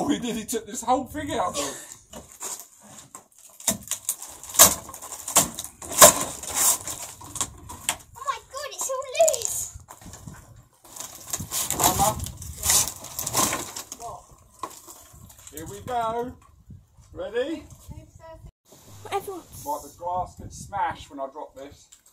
Oh, he nearly took this whole thing out. Oh my god, it's all loose. Mama. What? Here we go. Ready? Everyone. Right, the glass gets smashed when I drop this.